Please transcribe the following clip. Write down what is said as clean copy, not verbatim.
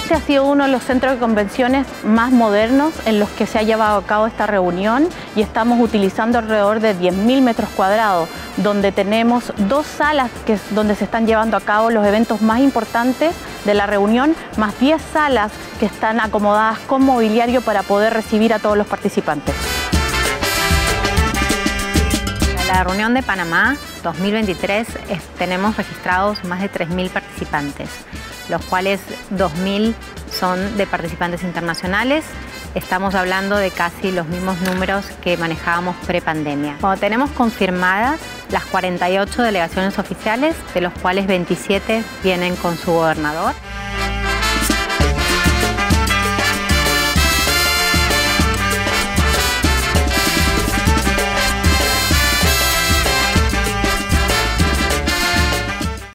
Este ha sido uno de los centros de convenciones más modernos en los que se ha llevado a cabo esta reunión y estamos utilizando alrededor de 10.000 metros cuadrados, donde tenemos 2 salas donde se están llevando a cabo los eventos más importantes de la reunión, más 10 salas que están acomodadas con mobiliario para poder recibir a todos los participantes. La reunión de Panamá 2023 tenemos registrados más de 3.000 participantes, los cuales 2.000 son de participantes internacionales. Estamos hablando de casi los mismos números que manejábamos pre-pandemia. Cuando tenemos confirmadas las 48 delegaciones oficiales, de los cuales 27 vienen con su gobernador.